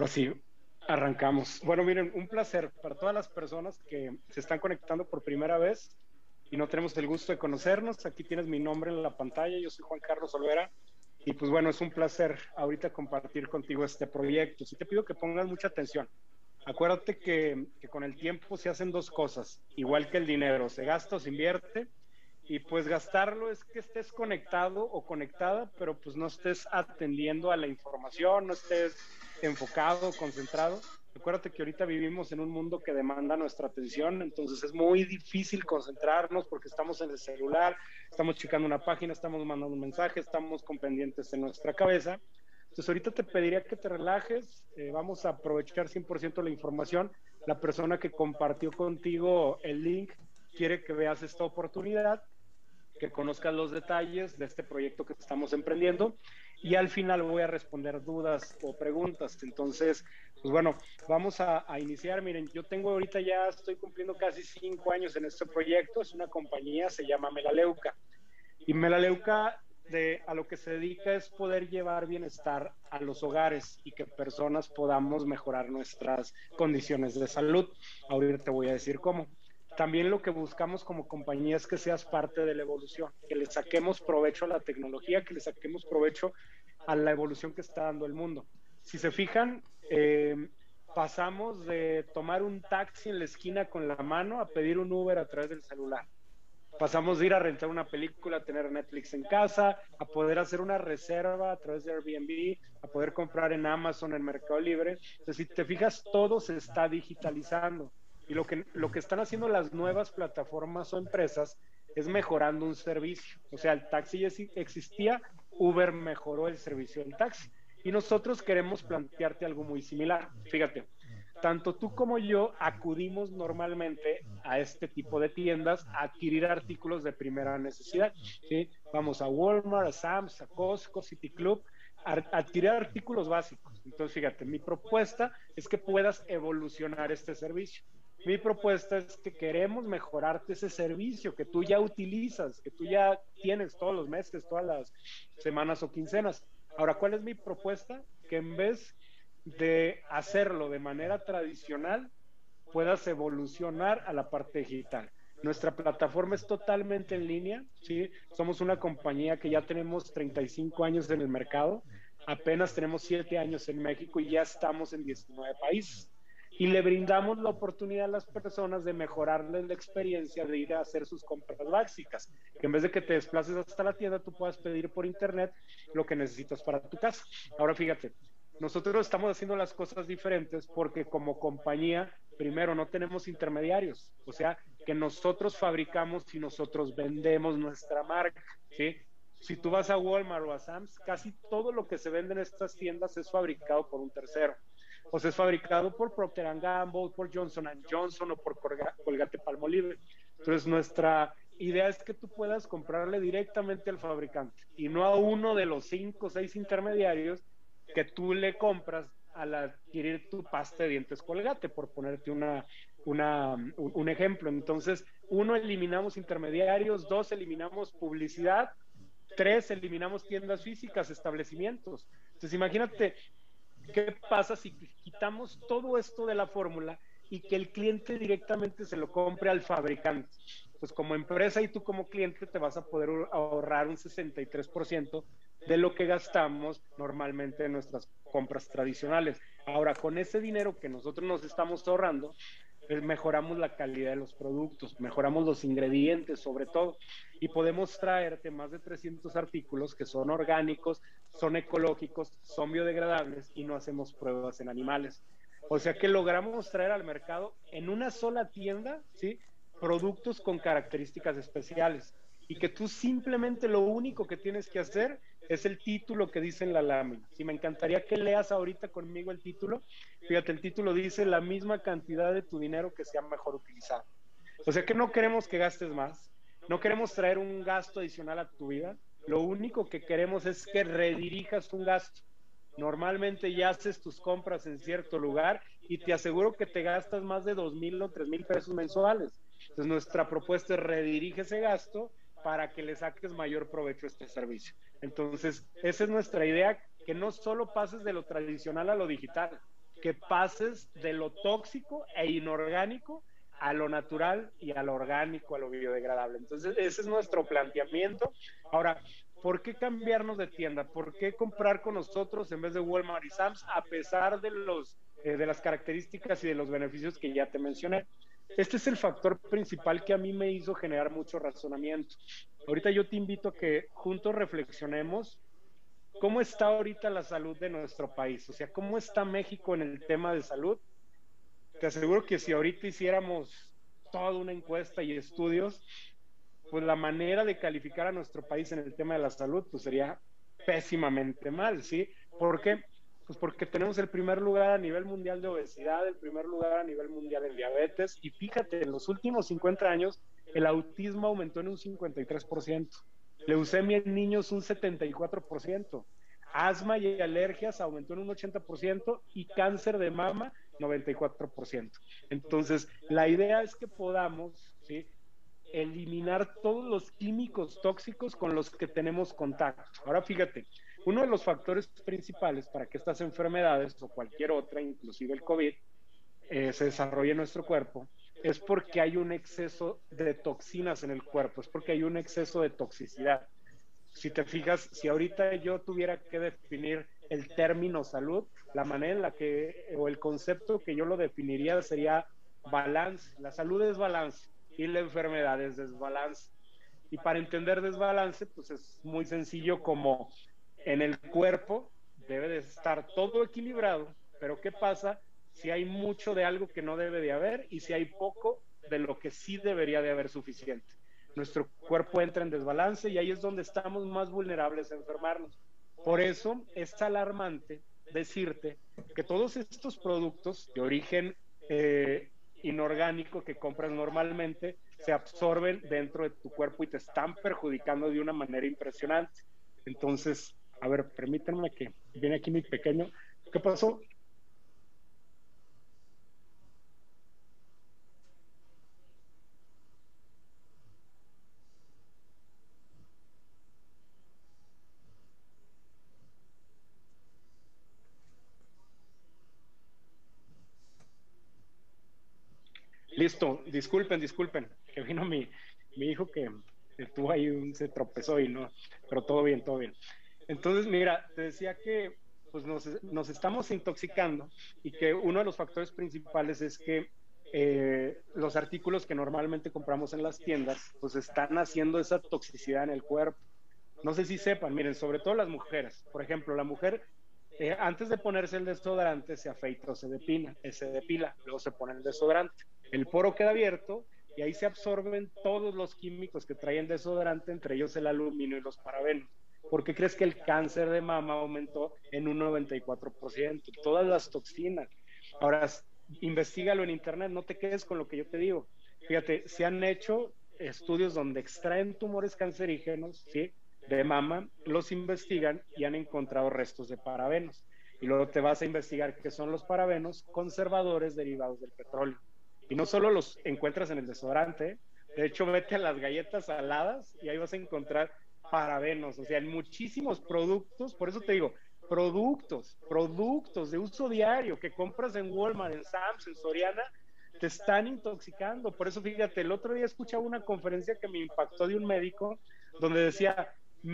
Ahora sí, arrancamos. Bueno, miren, un placer para todas las personas que se están conectando por primera vez y no tenemos el gusto de conocernos. Aquí tienes mi nombre en la pantalla. Yo soy Juan Carlos Olvera y pues bueno, es un placer ahorita compartir contigo este proyecto. Sí te pido que pongas mucha atención. Acuérdate que con el tiempo se hacen dos cosas, igual que el dinero, se gasta o se invierte. Y pues gastarlo es que estés conectado o conectada, pero pues no estés atendiendo a la información, no estés enfocado, concentrado. Acuérdate que ahorita vivimos en un mundo que demanda nuestra atención, entonces es muy difícil concentrarnos porque estamos en el celular, estamos checando una página, estamos mandando un mensaje, estamos con pendientes en nuestra cabeza. Entonces ahorita te pediría que te relajes, vamos a aprovechar 100% la información. La persona que compartió contigo el link quiere que veas esta oportunidad, que conozcas los detalles de este proyecto que estamos emprendiendo y al final voy a responder dudas o preguntas. Entonces, pues bueno, vamos a iniciar. Miren, yo tengo ahorita ya, estoy cumpliendo casi 5 años en este proyecto. Es una compañía, se llama Melaleuca. Y Melaleuca a lo que se dedica es poder llevar bienestar a los hogares y que personas podamos mejorar nuestras condiciones de salud. Ahorita te voy a decir cómo. También lo que buscamos como compañía es que seas parte de la evolución, que le saquemos provecho a la tecnología, que le saquemos provecho a la evolución que está dando el mundo. Si se fijan, pasamos de tomar un taxi en la esquina con la mano a pedir un Uber a través del celular. Pasamos de ir a rentar una película, a tener Netflix en casa, a poder hacer una reserva a través de Airbnb, a poder comprar en Amazon, en Mercado Libre. Entonces, si te fijas, todo se está digitalizando. Y lo que están haciendo las nuevas plataformas o empresas es mejorando un servicio. O sea, el taxi ya existía, Uber mejoró el servicio del taxi. Y nosotros queremos plantearte algo muy similar. Fíjate, tanto tú como yo acudimos normalmente a este tipo de tiendas a adquirir artículos de primera necesidad. ¿Sí? Vamos a Walmart, a Sam's, a Costco, City Club, a adquirir artículos básicos. Entonces, fíjate, mi propuesta es que puedas evolucionar este servicio. Mi propuesta es que queremos mejorarte ese servicio que tú ya utilizas, que tú ya tienes todos los meses, todas las semanas o quincenas. Ahora, ¿cuál es mi propuesta? Que en vez de hacerlo de manera tradicional, puedas evolucionar a la parte digital. Nuestra plataforma es totalmente en línea, ¿sí? Somos una compañía que ya tenemos 35 años en el mercado, apenas tenemos 7 años en México y ya estamos en 19 países. Y le brindamos la oportunidad a las personas de mejorarles la experiencia de ir a hacer sus compras básicas. Que en vez de que te desplaces hasta la tienda, tú puedas pedir por internet lo que necesitas para tu casa. Ahora fíjate, nosotros estamos haciendo las cosas diferentes porque como compañía, primero, no tenemos intermediarios, o sea, que nosotros fabricamos y nosotros vendemos nuestra marca, ¿sí? Si tú vas a Walmart o a Sam's, casi todo lo que se vende en estas tiendas es fabricado por un tercero. O sea, es fabricado por Procter Gamble, por Johnson Johnson o por Colgate-Palmolive. Entonces, nuestra idea es que tú puedas comprarle directamente al fabricante y no a uno de los 5 o 6 intermediarios que tú le compras al adquirir tu pasta de dientes Colgate, por ponerte un ejemplo. Entonces, uno, eliminamos intermediarios; dos, eliminamos publicidad; tres, eliminamos tiendas físicas, establecimientos. Entonces, imagínate qué pasa si quitamos todo esto de la fórmula y que el cliente directamente se lo compre al fabricante. Pues como empresa y tú como cliente te vas a poder ahorrar un 63% de lo que gastamos normalmente en nuestras compras tradicionales. Ahora, con ese dinero que nosotros nos estamos ahorrando, mejoramos la calidad de los productos, mejoramos los ingredientes sobre todo, y podemos traerte más de 300 artículos que son orgánicos, son ecológicos, son biodegradables y no hacemos pruebas en animales. O sea que logramos traer al mercado en una sola tienda, ¿sí?, productos con características especiales y que tú simplemente lo único que tienes que hacer es el título que dice en la lámina. Si me encantaría que leas ahorita conmigo el título. Fíjate, el título dice: la misma cantidad de tu dinero que sea mejor utilizado. O sea que no queremos que gastes más, no queremos traer un gasto adicional a tu vida, lo único que queremos es que redirijas un gasto. Normalmente ya haces tus compras en cierto lugar y te aseguro que te gastas más de 2,000 o 3,000 pesos mensuales. Entonces nuestra propuesta es redirige ese gasto para que le saques mayor provecho a este servicio. Entonces esa es nuestra idea, que no solo pases de lo tradicional a lo digital, que pases de lo tóxico e inorgánico a lo natural y a lo orgánico, a lo biodegradable. Entonces, ese es nuestro planteamiento. Ahora, ¿por qué cambiarnos de tienda? ¿Por qué comprar con nosotros en vez de Walmart y Sam's, a pesar de las características y de los beneficios que ya te mencioné? Este es el factor principal que a mí me hizo generar mucho razonamiento. Ahorita yo te invito a que juntos reflexionemos cómo está ahorita la salud de nuestro país, o sea, cómo está México en el tema de salud. Te aseguro que si ahorita hiciéramos toda una encuesta y estudios, pues la manera de calificar a nuestro país en el tema de la salud, pues sería pésimamente mal, ¿sí? ¿Por qué? Pues porque tenemos el primer lugar a nivel mundial de obesidad, el primer lugar a nivel mundial en diabetes, y fíjate, en los últimos 50 años el autismo aumentó en un 53%, leucemia en niños un 74%, asma y alergias aumentó en un 80% y cáncer de mama 94%. Entonces, la idea es que podamos, ¿sí?, eliminar todos los químicos tóxicos con los que tenemos contacto. Ahora fíjate, uno de los factores principales para que estas enfermedades o cualquier otra, inclusive el COVID, se desarrolle en nuestro cuerpo, es porque hay un exceso de toxinas en el cuerpo, es porque hay un exceso de toxicidad. Si te fijas, si ahorita yo tuviera que definir el término salud, la manera en la que, o el concepto que yo lo definiría sería balance. La salud es balance y la enfermedad es desbalance. Y para entender desbalance, pues es muy sencillo, como en el cuerpo debe de estar todo equilibrado, pero ¿qué pasa si hay mucho de algo que no debe de haber y si hay poco de lo que sí debería de haber suficiente? Nuestro cuerpo entra en desbalance y ahí es donde estamos más vulnerables a enfermarnos. Por eso es alarmante decirte que todos estos productos de origen inorgánico que compras normalmente se absorben dentro de tu cuerpo y te están perjudicando de una manera impresionante. Entonces, a ver, permítanme que viene aquí mi pequeño. ¿Qué pasó? Listo, disculpen, que vino mi hijo que estuvo ahí, se tropezó y no, pero todo bien, todo bien. Entonces, mira, te decía que pues nos estamos intoxicando y que uno de los factores principales es que los artículos que normalmente compramos en las tiendas pues están haciendo esa toxicidad en el cuerpo. No sé si sepan, miren, sobre todo las mujeres. Por ejemplo, la mujer antes de ponerse el desodorante se afeita o se depila, luego se pone el desodorante. El poro queda abierto y ahí se absorben todos los químicos que trae el desodorante, entre ellos el aluminio y los parabenos. ¿Por qué crees que el cáncer de mama aumentó en un 94%? Todas las toxinas. Ahora, investigalo en internet, no te quedes con lo que yo te digo. Fíjate, se han hecho estudios donde extraen tumores cancerígenos, ¿sí?, de mama, los investigan y han encontrado restos de parabenos. Y luego te vas a investigar qué son los parabenos: conservadores derivados del petróleo. Y no solo los encuentras en el desodorante, de hecho vete a las galletas saladas y ahí vas a encontrar parabenos, o sea, en muchísimos productos. Por eso te digo, productos de uso diario que compras en Walmart, en Sam's, en Soriana, te están intoxicando. Por eso fíjate, el otro día escuchaba una conferencia que me impactó de un médico donde decía: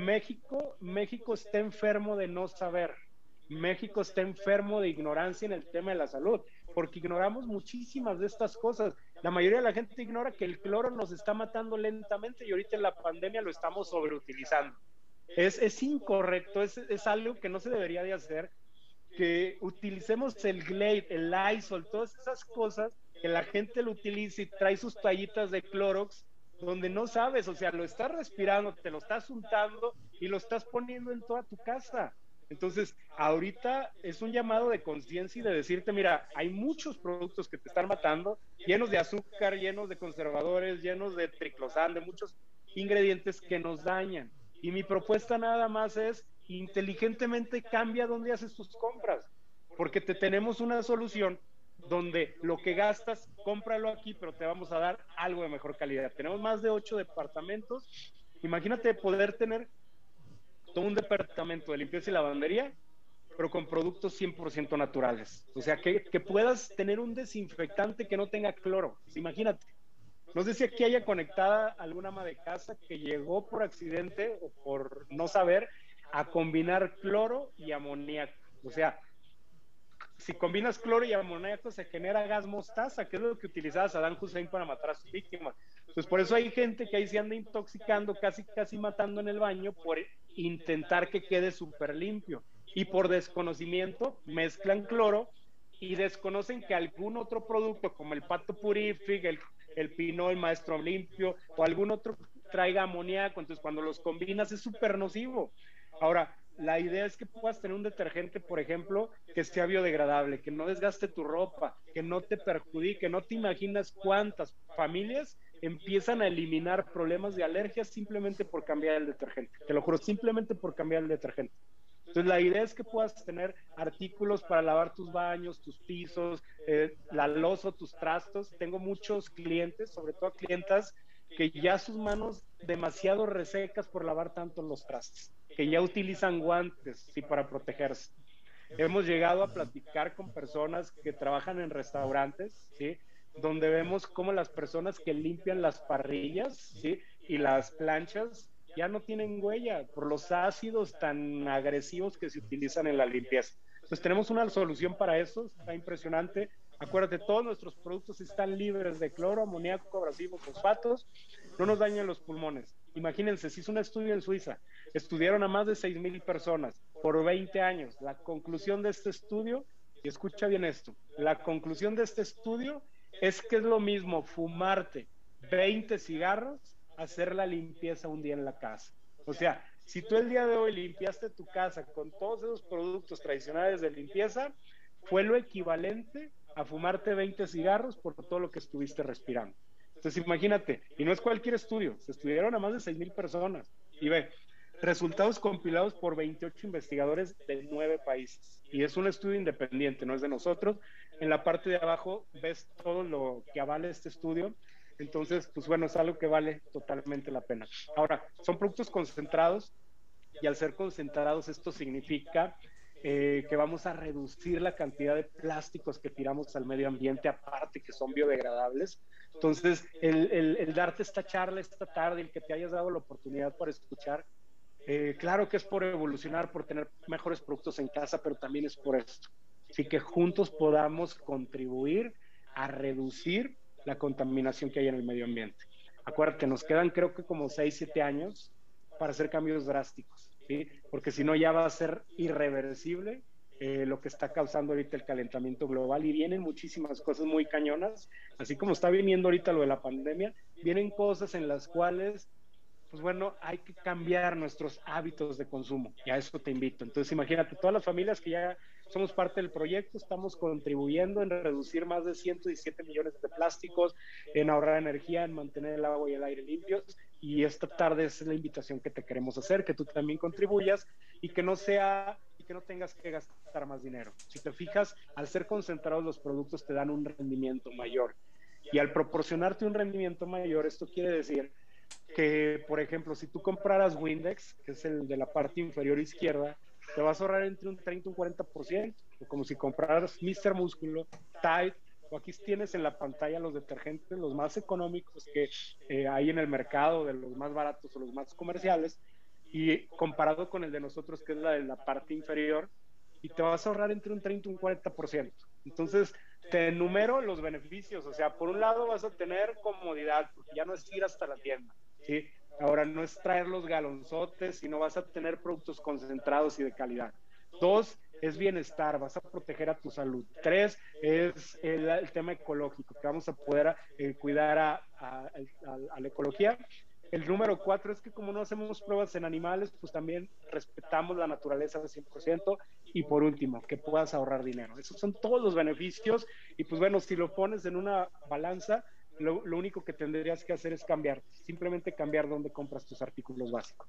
México está enfermo de no saber. México está enfermo de ignorancia en el tema de la salud, porque ignoramos muchísimas de estas cosas. La mayoría de la gente ignora que el cloro nos está matando lentamente y ahorita en la pandemia lo estamos sobreutilizando. Es incorrecto, es algo que no se debería de hacer, que utilicemos el Glade, el Lysol, todas esas cosas, que la gente lo utilice y trae sus toallitas de Clorox, donde no sabes, o sea, lo estás respirando, te lo estás untando y lo estás poniendo en toda tu casa. Entonces, ahorita es un llamado de conciencia y de decirte: mira, hay muchos productos que te están matando, llenos de azúcar, llenos de conservadores, llenos de triclosan, de muchos ingredientes que nos dañan. Y mi propuesta nada más es: inteligentemente cambia dónde haces tus compras, porque te tenemos una solución donde lo que gastas, cómpralo aquí, pero te vamos a dar algo de mejor calidad. Tenemos más de 8 departamentos. Imagínate poder tener todo un departamento de limpieza y lavandería, pero con productos 100% naturales. O sea, que puedas tener un desinfectante que no tenga cloro. Pues imagínate. No sé si aquí haya conectada alguna ama de casa que llegó por accidente o por no saber a combinar cloro y amoníaco. O sea, si combinas cloro y amoníaco se genera gas mostaza, que es lo que utilizaba Saddam Hussein para matar a sus víctimas. Pues por eso hay gente que ahí se anda intoxicando, casi matando en el baño por intentar que quede súper limpio. Y por desconocimiento mezclan cloro y desconocen que algún otro producto como el Pato Purific, el Pinol, el Maestro Limpio o algún otro traiga amoníaco. Entonces cuando los combinas es súper nocivo. Ahora, la idea es que puedas tener un detergente, por ejemplo, que sea biodegradable, que no desgaste tu ropa, que no te perjudique. No te imaginas cuántas familias empiezan a eliminar problemas de alergias simplemente por cambiar el detergente. Te lo juro, simplemente por cambiar el detergente. Entonces, la idea es que puedas tener artículos para lavar tus baños, tus pisos, la loza, tus trastos. Tengo muchos clientes, sobre todo clientas, que ya sus manos demasiado resecas por lavar tanto los trastes, que ya utilizan guantes, sí, para protegerse. Hemos llegado a platicar con personas que trabajan en restaurantes, ¿sí? Donde vemos cómo las personas que limpian las parrillas, ¿sí? Y las planchas ya no tienen huella por los ácidos tan agresivos que se utilizan en la limpieza. Entonces tenemos una solución para eso, está impresionante. Acuérdate, todos nuestros productos están libres de cloro, amoníaco, abrasivos, fosfatos, no nos dañan los pulmones. Imagínense, se hizo un estudio en Suiza, estudiaron a más de 6,000 personas por 20 años. La conclusión de este estudio, y escucha bien esto, la conclusión de este estudio es que es lo mismo fumarte 20 cigarros, hacer la limpieza un día en la casa. O sea, si tú el día de hoy limpiaste tu casa con todos esos productos tradicionales de limpieza, fue lo equivalente a fumarte 20 cigarros por todo lo que estuviste respirando. Entonces imagínate, y no es cualquier estudio, se estudiaron a más de 6,000 personas. Y ve, resultados compilados por 28 investigadores de 9 países. Y es un estudio independiente, no es de nosotros. En la parte de abajo ves todo lo que avala este estudio. Entonces, pues bueno, es algo que vale totalmente la pena. Ahora, son productos concentrados y al ser concentrados esto significa que vamos a reducir la cantidad de plásticos que tiramos al medio ambiente, aparte que son biodegradables. Entonces, el darte esta charla esta tarde, el que te hayas dado la oportunidad para escuchar, claro que es por evolucionar, por tener mejores productos en casa, pero también es por esto. Así que juntos podamos contribuir a reducir la contaminación que hay en el medio ambiente. Acuérdate, nos quedan creo que como 6, 7 años para hacer cambios drásticos, ¿sí? Porque si no ya va a ser irreversible lo que está causando ahorita el calentamiento global y vienen muchísimas cosas muy cañonas, así como está viniendo ahorita lo de la pandemia, vienen cosas en las cuales pues bueno, hay que cambiar nuestros hábitos de consumo y a eso te invito. Entonces imagínate, todas las familias que ya somos parte del proyecto, estamos contribuyendo en reducir más de 117 millones de plásticos, en ahorrar energía, en mantener el agua y el aire limpios, y esta tarde es la invitación que te queremos hacer, que tú también contribuyas y que no tengas que gastar más dinero. Si te fijas, al ser concentrados los productos te dan un rendimiento mayor, y al proporcionarte un rendimiento mayor, esto quiere decir que, por ejemplo, si tú compraras Windex, que es el de la parte inferior izquierda, te vas a ahorrar entre un 30 y un 40%, o como si compraras Mr. Músculo, Tide, o aquí tienes en la pantalla los detergentes, los más económicos que hay en el mercado, de los más baratos o los más comerciales, y comparado con el de nosotros, que es la de la parte inferior, y te vas a ahorrar entre un 30 y un 40%. Entonces, te enumero los beneficios. O sea, por un lado vas a tener comodidad, porque ya no es ir hasta la tienda, ¿sí? Ahora no es traer los galonzotes, sino vas a tener productos concentrados y de calidad. 2, es bienestar, vas a proteger a tu salud. 3, es el tema ecológico, que vamos a poder cuidar a la ecología. El número 4 es que como no hacemos pruebas en animales, pues también respetamos la naturaleza al 100%. Y por último, que puedas ahorrar dinero. Esos son todos los beneficios. Y pues bueno, si lo pones en una balanza, lo único que tendrías que hacer es cambiar. Simplemente cambiar dónde compras tus artículos básicos.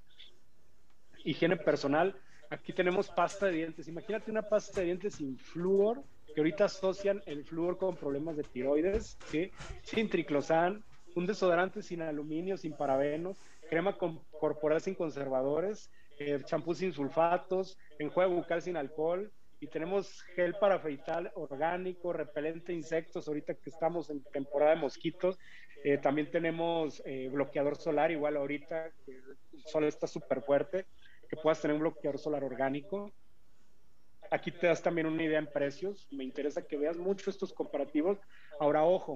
Higiene personal. Aquí tenemos pasta de dientes. Imagínate una pasta de dientes sin flúor, que ahorita asocian el flúor con problemas de tiroides, ¿sí? Sin triclosan, un desodorante sin aluminio, sin parabenos, crema corporal sin conservadores, champú sin sulfatos, enjuague bucal sin alcohol, y tenemos gel para afeitar orgánico, repelente de insectos, ahorita que estamos en temporada de mosquitos. También tenemos bloqueador solar, igual ahorita que el sol está súper fuerte, que puedas tener un bloqueador solar orgánico. Aquí te das también una idea en precios. Me interesa que veas mucho estos comparativos. Ahora, ojo,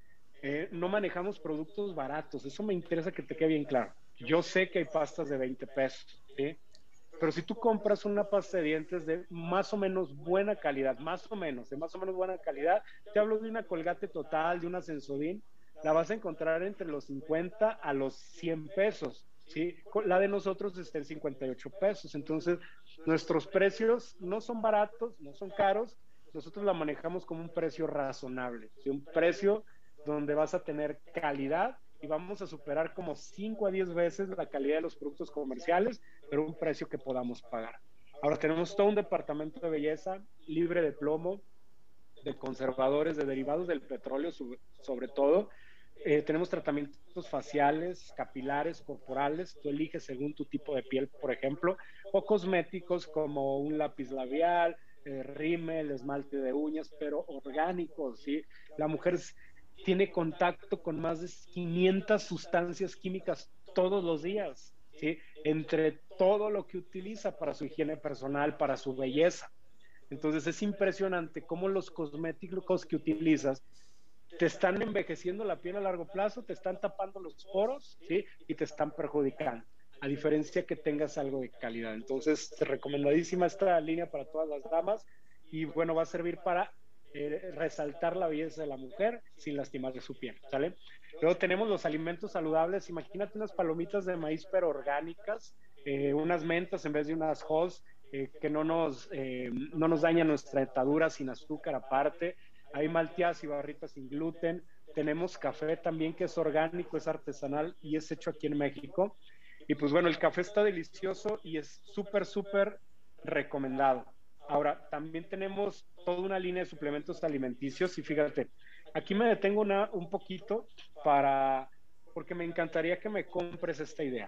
no manejamos productos baratos. Eso me interesa que te quede bien claro. Yo sé que hay pastas de 20 pesos, ¿sí? Pero si tú compras una pasta de dientes de más o menos buena calidad, de más o menos buena calidad, te hablo de una Colgate Total, de una Sensodyne, la vas a encontrar entre los 50 a los 100 pesos, ¿sí? La de nosotros está en 58 pesos. Entonces, nuestros precios no son baratos, no son caros, nosotros la manejamos como un precio razonable, ¿sí? Un precio donde vas a tener calidad y vamos a superar como 5 a 10 veces la calidad de los productos comerciales, pero un precio que podamos pagar. Ahora tenemos todo un departamento de belleza libre de plomo, de conservadores, de derivados del petróleo sobre todo. Tenemos tratamientos faciales, capilares, corporales, tú eliges según tu tipo de piel, por ejemplo, o cosméticos como un lápiz labial, rímel, esmalte de uñas, pero orgánicos, ¿sí? La mujer tiene contacto con más de 500 sustancias químicas todos los días, ¿sí? Entre todo lo que utiliza para su higiene personal, para su belleza. Entonces es impresionante cómo los cosméticos que utilizas te están envejeciendo la piel a largo plazo, te están tapando los poros, ¿sí? Y te están perjudicando, a diferencia que tengas algo de calidad. Entonces, recomendadísima esta línea para todas las damas y bueno, va a servir para resaltar la belleza de la mujer sin lastimar su piel, ¿sale? Luego tenemos los alimentos saludables. Imagínate unas palomitas de maíz pero orgánicas, unas mentas en vez de unas Halls, que no nos dañan nuestra dentadura, sin azúcar aparte. Hay malteadas y barritas sin gluten. Tenemos café también que es orgánico, es artesanal y es hecho aquí en México. Y pues bueno, el café está delicioso y es súper, súper recomendado. Ahora, también tenemos toda una línea de suplementos alimenticios y fíjate, aquí me detengo un poquito porque me encantaría que me compres esta idea.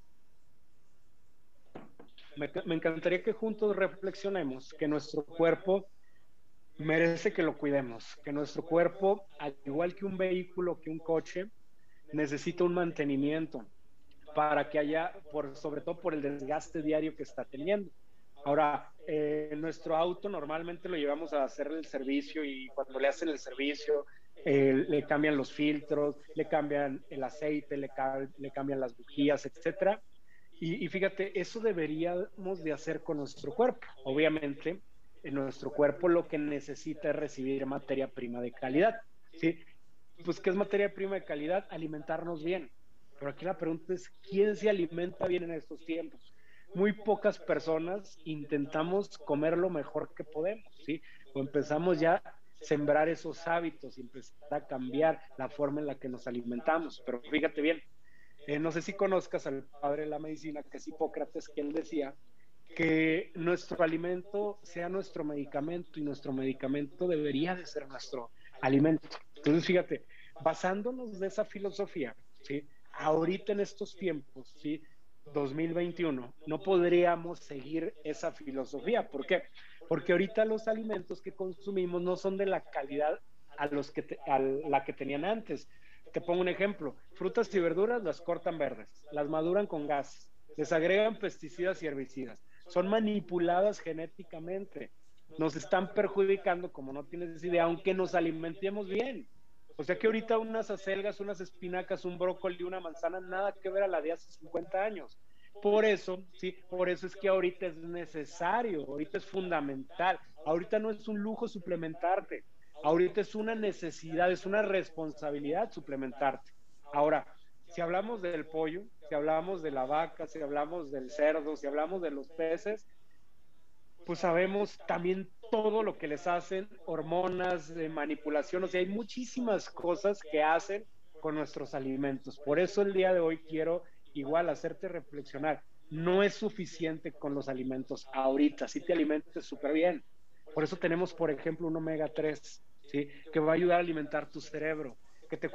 Me encantaría que juntos reflexionemos que nuestro cuerpo merece que lo cuidemos, que nuestro cuerpo, al igual que un vehículo, que un coche, necesita un mantenimiento para que haya, sobre todo por el desgaste diario que está teniendo. Ahora, nuestro auto normalmente lo llevamos a hacer el servicio y cuando le hacen el servicio, le cambian los filtros, le cambian el aceite, le cambian las bujías, etcétera. Y fíjate, eso deberíamos de hacer con nuestro cuerpo. Obviamente, en nuestro cuerpo lo que necesita es recibir materia prima de calidad, ¿sí? Pues, ¿qué es materia prima de calidad? Alimentarnos bien. Pero aquí la pregunta es, ¿quién se alimenta bien en estos tiempos? Muy pocas personas intentamos comer lo mejor que podemos, ¿sí? O empezamos ya a sembrar esos hábitos y empezar a cambiar la forma en la que nos alimentamos. Pero fíjate bien, no sé si conozcas al padre de la medicina, que es Hipócrates, que él decía que nuestro alimento sea nuestro medicamento y nuestro medicamento debería de ser nuestro alimento. Entonces, fíjate, basándonos de esa filosofía, ¿sí? Ahorita en estos tiempos, ¿sí? 2021, no podríamos seguir esa filosofía. ¿Por qué? Porque ahorita los alimentos que consumimos no son de la calidad a la que tenían antes. Te pongo un ejemplo, frutas y verduras las cortan verdes, las maduran con gas, les agregan pesticidas y herbicidas, son manipuladas genéticamente, nos están perjudicando como no tienes idea, aunque nos alimentemos bien. O sea que ahorita unas acelgas, unas espinacas, un brócoli, una manzana, nada que ver a la de hace 50 años. Por eso, sí, por eso es que ahorita es necesario, ahorita es fundamental, ahorita no es un lujo suplementarte, ahorita es una necesidad, es una responsabilidad suplementarte. Ahora, si hablamos del pollo, si hablamos de la vaca, si hablamos del cerdo, si hablamos de los peces, pues sabemos también todo lo que les hacen, hormonas, manipulación, o sea, hay muchísimas cosas que hacen con nuestros alimentos. Por eso el día de hoy quiero igual hacerte reflexionar. No es suficiente con los alimentos ahorita, sí te alimentes súper bien. Por eso tenemos, por ejemplo, un omega 3, ¿sí? Que va a ayudar a alimentar tu cerebro, que te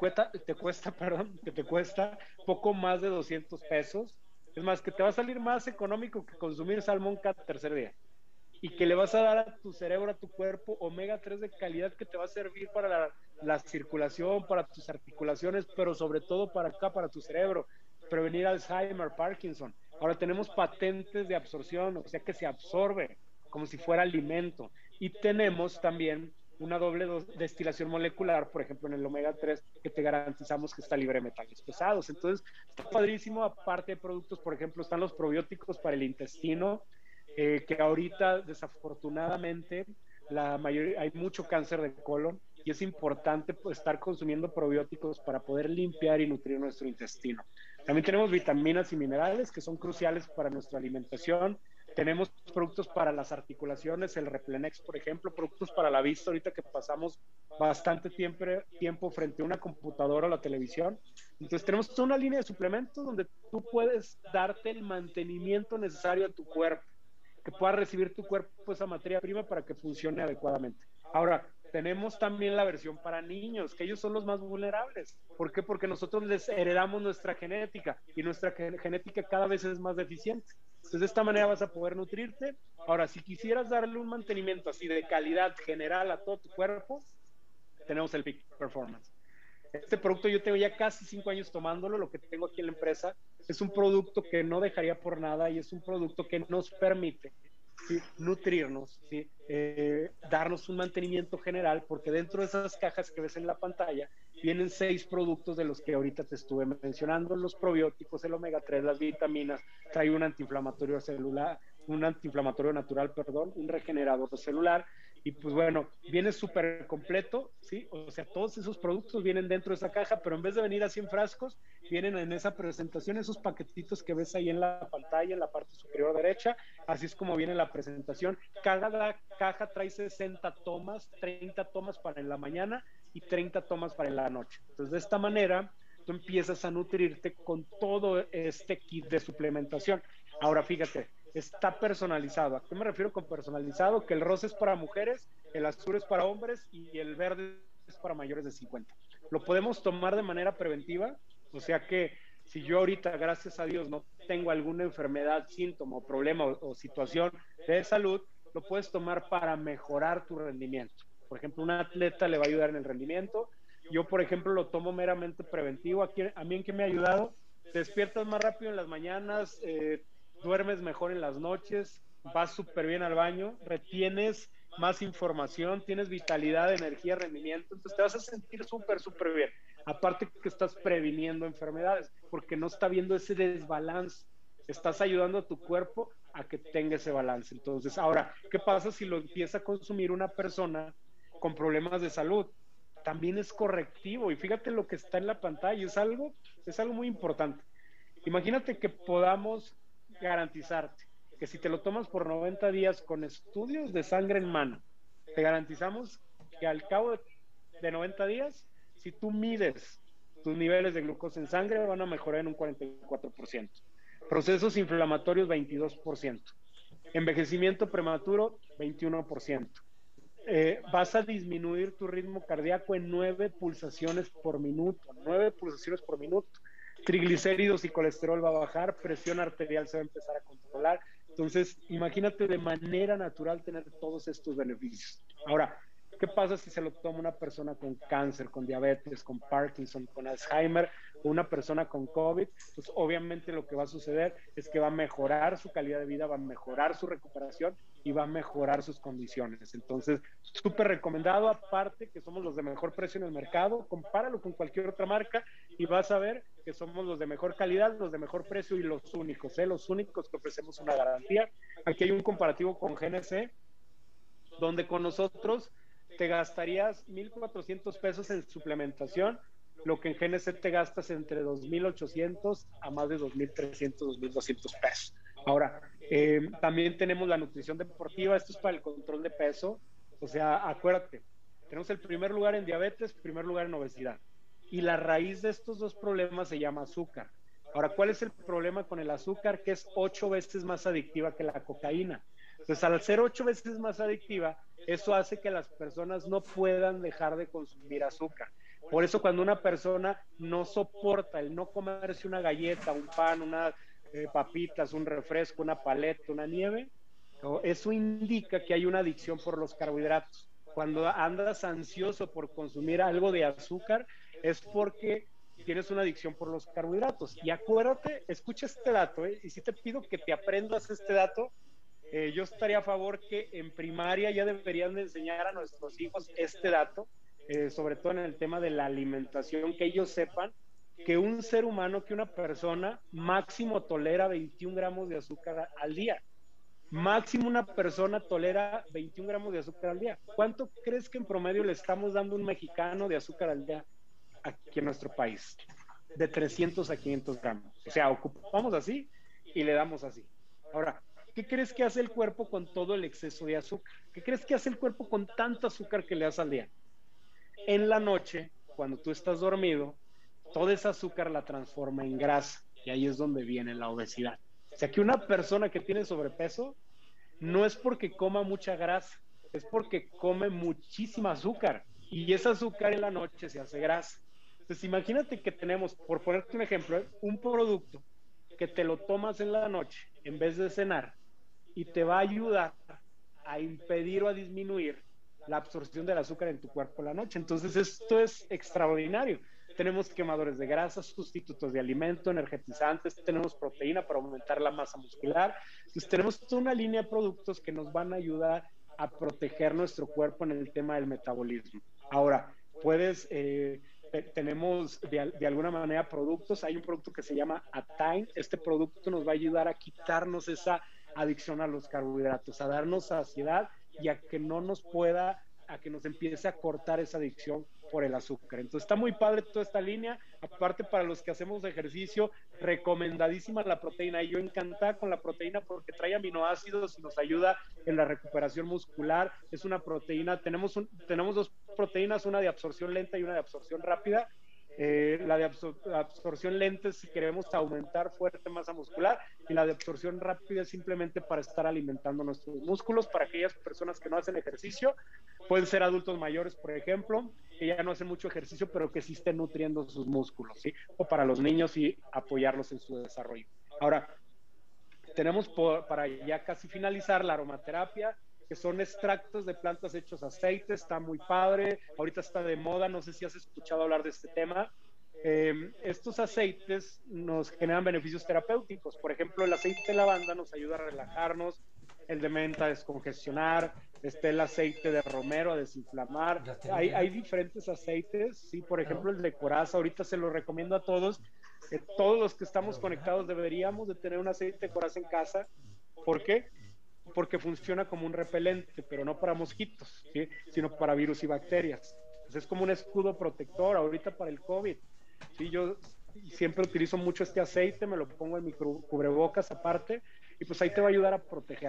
cuesta poco más de 200 pesos. Es más, que te va a salir más económico que consumir salmón cada tercer día. y que le vas a dar a tu cerebro, a tu cuerpo, omega 3 de calidad que te va a servir para la circulación, para tus articulaciones, pero sobre todo para acá, para tu cerebro, prevenir Alzheimer, Parkinson. Ahora tenemos patentes de absorción, o sea que se absorbe como si fuera alimento. Y tenemos también una doble destilación molecular, por ejemplo, en el omega 3, que te garantizamos que está libre de metales pesados. Entonces, está padrísimo. Aparte de productos, por ejemplo, están los probióticos para el intestino, que ahorita, desafortunadamente, hay mucho cáncer de colon y es importante pues, estar consumiendo probióticos para poder limpiar y nutrir nuestro intestino. También tenemos vitaminas y minerales que son cruciales para nuestra alimentación. Tenemos productos para las articulaciones, el Replenex, por ejemplo, productos para la vista, ahorita que pasamos bastante tiempo frente a una computadora o la televisión. Entonces tenemos toda una línea de suplementos donde tú puedes darte el mantenimiento necesario a tu cuerpo, que pueda recibir tu cuerpo esa materia prima para que funcione adecuadamente. Ahora, tenemos también la versión para niños, que ellos son los más vulnerables. ¿Por qué? Porque nosotros les heredamos nuestra genética y nuestra genética cada vez es más deficiente. Entonces, de esta manera vas a poder nutrirte. Ahora, si quisieras darle un mantenimiento así de calidad general a todo tu cuerpo, tenemos el Peak Performance. Este producto yo tengo ya casi 5 años tomándolo, lo que tengo aquí en la empresa. Es un producto que no dejaría por nada y es un producto que nos permite, ¿sí?, nutrirnos, ¿sí?, darnos un mantenimiento general, porque dentro de esas cajas que ves en la pantalla vienen 6 productos de los que ahorita te estuve mencionando: los probióticos, el omega 3, las vitaminas, trae un antiinflamatorio celular, un antiinflamatorio natural, perdón, un regenerador celular. Y pues bueno, viene súper completo, ¿sí? O sea, todos esos productos vienen dentro de esa caja, pero en vez de venir así en frascos, vienen en esa presentación, esos paquetitos que ves ahí en la pantalla, en la parte superior derecha. Así es como viene la presentación. Cada caja trae 60 tomas, 30 tomas para en la mañana y 30 tomas para en la noche. Entonces, de esta manera, tú empiezas a nutrirte con todo este kit de suplementación. Ahora, fíjate, está personalizado. ¿A qué me refiero con personalizado? Que el rosa es para mujeres, el azul es para hombres y el verde es para mayores de 50. Lo podemos tomar de manera preventiva, o sea que si yo ahorita, gracias a Dios, no tengo alguna enfermedad, síntoma, problema o situación de salud, lo puedes tomar para mejorar tu rendimiento. Por ejemplo, un atleta le va a ayudar en el rendimiento. Yo, por ejemplo, lo tomo meramente preventivo. ¿A mí en qué me ha ayudado? Te despiertas más rápido en las mañanas, duermes mejor en las noches, vas súper bien al baño, retienes más información, tienes vitalidad, energía, rendimiento, entonces te vas a sentir súper, súper bien. Aparte que estás previniendo enfermedades, porque no está viendo ese desbalance, estás ayudando a tu cuerpo a que tenga ese balance. Entonces, ahora, ¿qué pasa si lo empieza a consumir una persona con problemas de salud? También es correctivo, y fíjate lo que está en la pantalla, es algo muy importante. Imagínate que podamos garantizarte que si te lo tomas por 90 días con estudios de sangre en mano, te garantizamos que al cabo de 90 días, si tú mides tus niveles de glucosa en sangre, van a mejorar en un 44%. Procesos inflamatorios, 22%. Envejecimiento prematuro, 21%. Vas a disminuir tu ritmo cardíaco en 9 pulsaciones por minuto. 9 pulsaciones por minuto. Triglicéridos y colesterol va a bajar, presión arterial se va a empezar a controlar. Entonces, imagínate de manera natural tener todos estos beneficios. Ahora, ¿qué pasa si se lo toma una persona con cáncer, con diabetes, con Parkinson, con Alzheimer, o una persona con COVID? Pues obviamente lo que va a suceder es que va a mejorar su calidad de vida, va a mejorar su recuperación y va a mejorar sus condiciones. Entonces, súper recomendado, aparte que somos los de mejor precio en el mercado. Compáralo con cualquier otra marca y vas a ver que somos los de mejor calidad, los de mejor precio y los únicos que ofrecemos una garantía. Aquí hay un comparativo con GNC, donde con nosotros te gastarías 1,400 pesos en suplementación, lo que en GNC te gastas entre 2,800 a más de 2,300, 2,200 pesos. Ahora, también tenemos la nutrición deportiva, esto es para el control de peso. O sea, acuérdate, tenemos el primer lugar en diabetes, primer lugar en obesidad. Y la raíz de estos dos problemas se llama azúcar. Ahora, ¿cuál es el problema con el azúcar? Que es 8 veces más adictiva que la cocaína. Entonces, al ser 8 veces más adictiva, eso hace que las personas no puedan dejar de consumir azúcar. Por eso cuando una persona no soporta el no comerse una galleta, un pan, unas papitas, un refresco, una paleta, una nieve, Eso indica que hay una adicción por los carbohidratos. Cuando andas ansioso por consumir algo de azúcar, es porque tienes una adicción por los carbohidratos. Y acuérdate, escucha este dato, y sí te pido que te aprendas este dato. Yo estaría a favor que en primaria ya deberían de enseñar a nuestros hijos este dato, sobre todo en el tema de la alimentación, que ellos sepan que un ser humano, que una persona máximo tolera 21 gramos de azúcar al día. Máximo una persona tolera 21 gramos de azúcar al día. ¿Cuánto crees que en promedio le estamos dando a un mexicano de azúcar al día aquí en nuestro país? De 300 a 500 gramos. O sea, ocupamos así y le damos así. Ahora, ¿qué crees que hace el cuerpo con todo el exceso de azúcar? ¿Qué crees que hace el cuerpo con tanto azúcar que le das al día? En la noche, cuando tú estás dormido, toda esa azúcar la transforma en grasa y ahí es donde viene la obesidad. O sea, que una persona que tiene sobrepeso no es porque coma mucha grasa, es porque come muchísima azúcar y ese azúcar en la noche se hace grasa. Entonces, imagínate que tenemos, por ponerte un ejemplo, un producto que te lo tomas en la noche en vez de cenar y te va a ayudar a impedir o a disminuir la absorción del azúcar en tu cuerpo en la noche. Entonces, esto es extraordinario. Tenemos quemadores de grasas, sustitutos de alimento, energetizantes, tenemos proteína para aumentar la masa muscular. Entonces, tenemos toda una línea de productos que nos van a ayudar a proteger nuestro cuerpo en el tema del metabolismo. Ahora, tenemos de alguna manera productos. Hay un producto que se llama Attain. Este producto nos va a ayudar a quitarnos esa adicción a los carbohidratos, a darnos saciedad y a que no nos pueda, a que nos empiece a cortar esa adicción por el azúcar. Entonces está muy padre toda esta línea. Aparte, para los que hacemos ejercicio, recomendadísima la proteína. Y yo encantada con la proteína porque trae aminoácidos y nos ayuda en la recuperación muscular. Es una proteína, tenemos dos proteínas, una de absorción lenta y una de absorción rápida. La de absorción lenta es si queremos aumentar fuerte masa muscular, y la de absorción rápida es simplemente para estar alimentando nuestros músculos. Para aquellas personas que no hacen ejercicio, pueden ser adultos mayores, por ejemplo, que ya no hacen mucho ejercicio, pero que sí estén nutriendo sus músculos, ¿sí? O para los niños y apoyarlos en su desarrollo. Ahora, tenemos para ya casi finalizar la aromaterapia, que son extractos de plantas hechos aceite. Está muy padre, ahorita está de moda, no sé si has escuchado hablar de este tema. Estos aceites nos generan beneficios terapéuticos. Por ejemplo, el aceite de lavanda nos ayuda a relajarnos, el de menta a descongestionar, el aceite de romero a desinflamar. Hay diferentes aceites, sí, por ejemplo el de coraza, ahorita se lo recomiendo a todos. Todos los que estamos conectados deberíamos de tener un aceite de coraza en casa. ¿Por qué? Porque funciona como un repelente, pero no para mosquitos, ¿sí? Sino para virus y bacterias. Entonces es como un escudo protector ahorita para el COVID. ¿Sí? Yo siempre utilizo mucho este aceite, me lo pongo en mi cubrebocas aparte, y pues ahí te va a ayudar a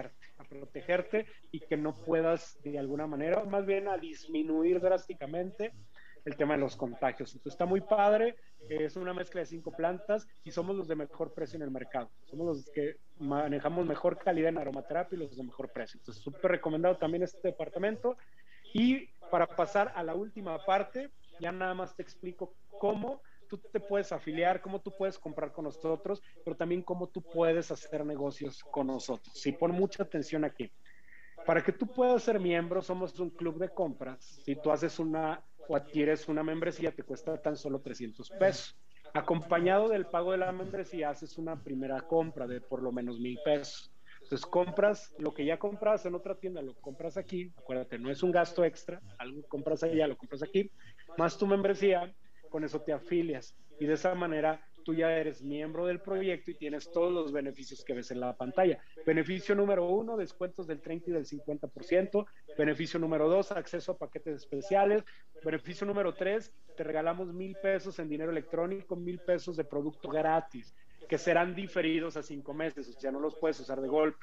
protegerte y que no puedas de alguna manera, más bien a disminuir drásticamente el tema de los contagios. Entonces está muy padre, es una mezcla de 5 plantas y somos los de mejor precio en el mercado. Somos los que manejamos mejor calidad en aromaterapia y los de mejor precio. Entonces súper recomendado también este departamento. Y para pasar a la última parte, ya nada más te explico cómo tú te puedes afiliar, cómo tú puedes comprar con nosotros, pero también cómo tú puedes hacer negocios con nosotros. Sí, pon mucha atención aquí. Para que tú puedas ser miembro, somos un club de compras. Si tú haces o adquieres una membresía, te cuesta tan solo 300 pesos. Acompañado del pago de la membresía, haces una primera compra de por lo menos 1,000 pesos. Entonces compras lo que ya compras en otra tienda, lo compras aquí. Acuérdate, no es un gasto extra. Algo compras allá, lo compras aquí. Más tu membresía, con eso te afilias. Y de esa manera tú ya eres miembro del proyecto y tienes todos los beneficios que ves en la pantalla. Beneficio número 1, descuentos del 30 y del 50%. Beneficio número 2, acceso a paquetes especiales. Beneficio número 3, te regalamos 1,000 pesos en dinero electrónico, 1,000 pesos de producto gratis, que serán diferidos a 5 meses, o sea, no los puedes usar de golpe,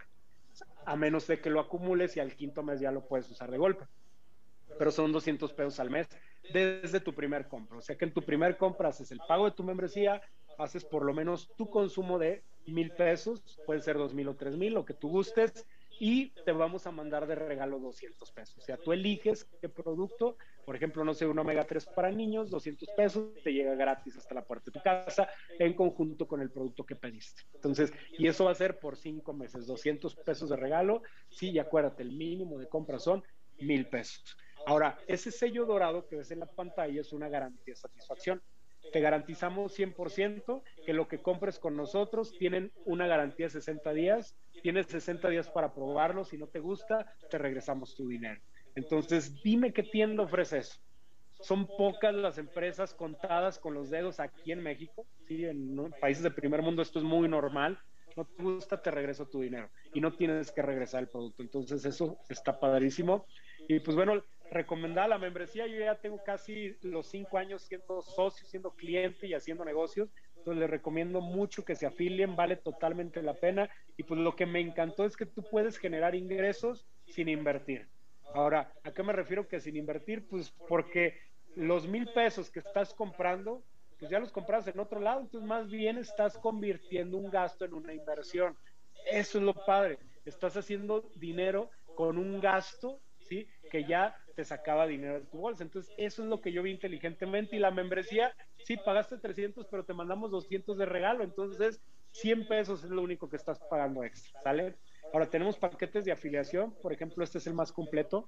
a menos de que lo acumules y al 5.º mes ya lo puedes usar de golpe. Pero son 200 pesos al mes desde tu primer compra. O sea que en tu primer compra haces el pago de tu membresía, haces por lo menos tu consumo de 1,000 pesos, puede ser 2,000 o 3,000, lo que tú gustes, y te vamos a mandar de regalo 200 pesos. O sea, tú eliges qué producto, por ejemplo, no sé, un omega 3 para niños, 200 pesos, te llega gratis hasta la puerta de tu casa en conjunto con el producto que pediste. Entonces, y eso va a ser por 5 meses, 200 pesos de regalo. Sí, y acuérdate, el mínimo de compra son 1,000 pesos. Ahora, ese sello dorado que ves en la pantalla es una garantía de satisfacción. Te garantizamos 100% que lo que compres con nosotros tienen una garantía de 60 días, tienes 60 días para probarlo, si no te gusta, te regresamos tu dinero. Entonces, dime qué tienda ofrece eso. Son pocas las empresas contadas con los dedos aquí en México, ¿sí? En países de primer mundo esto es muy normal. No te gusta, te regreso tu dinero y no tienes que regresar el producto. Entonces eso está padrísimo. Y pues bueno, recomendada la membresía. Yo ya tengo casi los 5 años siendo socio, siendo cliente y haciendo negocios. Entonces les recomiendo mucho que se afilien, vale totalmente la pena. Y pues lo que me encantó es que tú puedes generar ingresos sin invertir. Ahora, ¿a qué me refiero que sin invertir? Pues porque los 1,000 pesos que estás comprando, pues ya los compras en otro lado, entonces más bien estás convirtiendo un gasto en una inversión. Eso es lo padre, estás haciendo dinero con un gasto, ¿sí? Que ya te sacaba dinero de tu bolsa. Entonces, eso es lo que yo vi inteligentemente. Y la membresía, sí, pagaste 300, pero te mandamos 200 de regalo. Entonces, 100 pesos es lo único que estás pagando extra, ¿sale? Ahora, tenemos paquetes de afiliación. Por ejemplo, este es el más completo.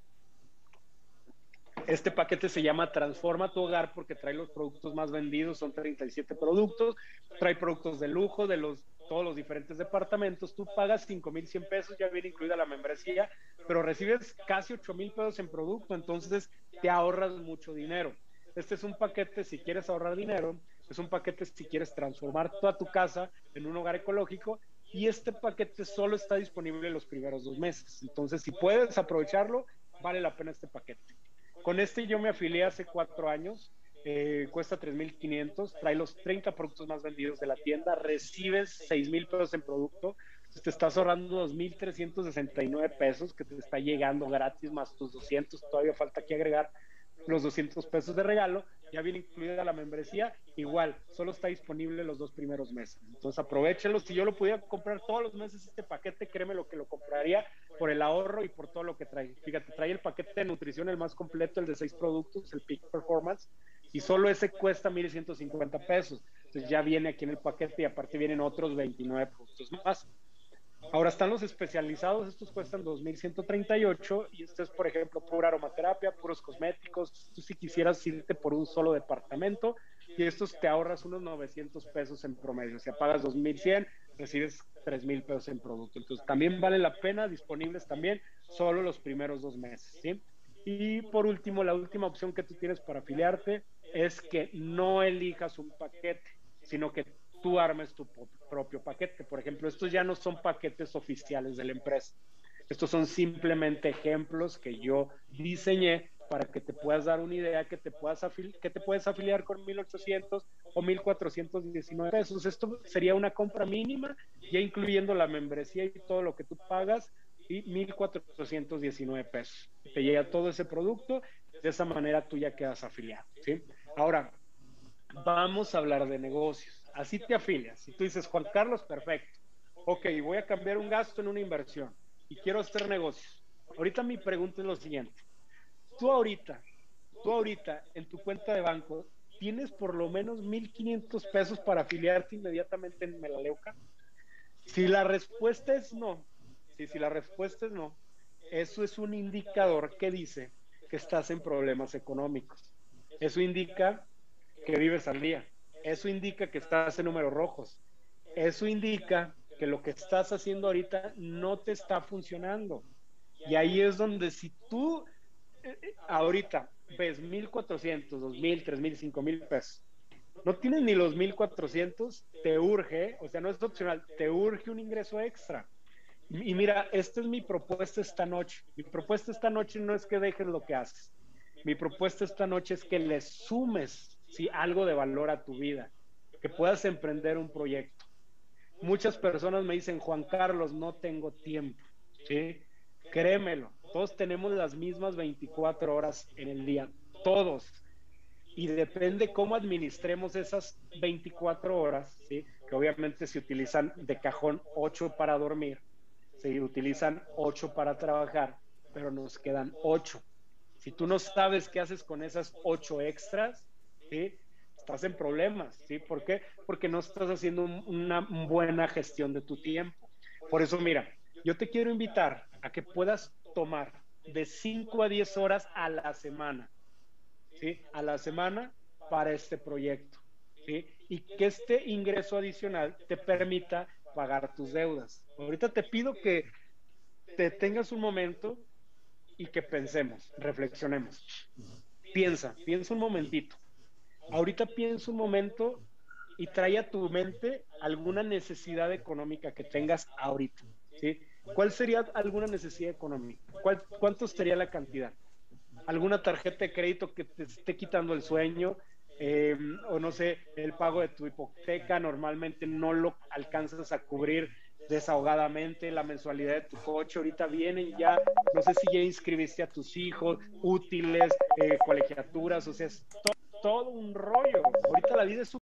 Este paquete se llama Transforma tu Hogar porque trae los productos más vendidos, son 37 productos, trae productos de lujo de todos los diferentes departamentos. Tú pagas 5,100 pesos, ya viene incluida la membresía, pero recibes casi 8,000 pesos en producto, entonces te ahorras mucho dinero. Este es un paquete si quieres ahorrar dinero, es un paquete si quieres transformar toda tu casa en un hogar ecológico, y este paquete solo está disponible los primeros 2 meses. Entonces, si puedes aprovecharlo, vale la pena este paquete. Con este yo me afilié hace 4 años, cuesta 3,500, trae los 30 productos más vendidos de la tienda, recibes 6,000 pesos en producto, entonces te estás ahorrando 2,369 pesos que te está llegando gratis más tus 200, todavía falta que agregar los 200 pesos de regalo, ya viene incluida la membresía, igual, solo está disponible los 2 primeros meses. Entonces aprovechenlo, si yo lo pudiera comprar todos los meses este paquete, créeme lo que lo compraría por el ahorro y por todo lo que trae. Fíjate, trae el paquete de nutrición, el más completo, el de 6 productos, el Peak Performance, y solo ese cuesta 1,150 pesos. Entonces ya viene aquí en el paquete y aparte vienen otros 29 productos más. Ahora están los especializados, estos cuestan 2,138 y esto es, por ejemplo, pura aromaterapia, puros cosméticos. Tú si quisieras irte por un solo departamento y estos te ahorras unos 900 pesos en promedio. Si pagas 2,100, recibes 3,000 pesos en producto. Entonces también vale la pena, disponibles también solo los primeros 2 meses, ¿sí? Y por último, la última opción que tú tienes para afiliarte es que no elijas un paquete, sino que tú armes tu propio paquete. Por ejemplo, estos ya no son paquetes oficiales de la empresa. Estos son simplemente ejemplos que yo diseñé para que te puedas dar una idea que te puedes afiliar con 1,800 o 1,419 pesos. Esto sería una compra mínima, ya incluyendo la membresía y todo lo que tú pagas, y 1,419 pesos. Te llega todo ese producto, de esa manera tú ya quedas afiliado, ¿sí? Ahora, vamos a hablar de negocios. Así te afilias. Si tú dices, Juan Carlos, perfecto. Ok, voy a cambiar un gasto en una inversión y quiero hacer negocios. Ahorita mi pregunta es lo siguiente. Tú ahorita, tú ahorita en tu cuenta de banco, ¿tienes por lo menos 1,500 pesos para afiliarte inmediatamente en Melaleuca? Si la respuesta es no, si la respuesta es no, eso es un indicador que dice que estás en problemas económicos. Eso indica que vives al día. Eso indica que estás en números rojos. Eso indica que lo que estás haciendo ahorita no te está funcionando. Y ahí es donde si tú ahorita ves 1,400, 2,000, 3,000, 5,000 pesos, no tienes ni los 1,400, te urge, o sea, no es opcional, te urge un ingreso extra. Y mira, esta es mi propuesta esta noche. Mi propuesta esta noche no es que dejes lo que haces. Mi propuesta esta noche es que le sumes, ¿sí?, algo de valor a tu vida, que puedas emprender un proyecto. Muchas personas me dicen, Juan Carlos, no tengo tiempo, ¿sí? Créemelo, todos tenemos las mismas 24 horas en el día, todos. Y depende cómo administremos esas 24 horas, ¿sí?, que obviamente se utilizan de cajón 8 para dormir. se utilizan 8 para trabajar, pero nos quedan 8. Si tú no sabes qué haces con esas 8 extras, ¿sí? Estás en problemas, ¿sí? ¿Por qué? Porque no estás haciendo una buena gestión de tu tiempo. Por eso, mira, yo te quiero invitar a que puedas tomar de 5 a 10 horas a la semana, ¿sí? A la semana para este proyecto, ¿sí? Y que este ingreso adicional te permita pagar tus deudas. Ahorita te pido que te tengas un momento y que pensemos, reflexionemos. Piensa un momentito. Ahorita piensa un momento y trae a tu mente alguna necesidad económica que tengas ahorita, ¿sí? ¿Cuál sería alguna necesidad económica? ¿Cuánto sería la cantidad? ¿Alguna tarjeta de crédito que te esté quitando el sueño? O no sé, el pago de tu hipoteca normalmente no lo alcanzas a cubrir desahogadamente, la mensualidad de tu coche, ahorita vienen ya, no sé si ya inscribiste a tus hijos, útiles, colegiaturas, o sea, es todo un rollo. Ahorita la vida es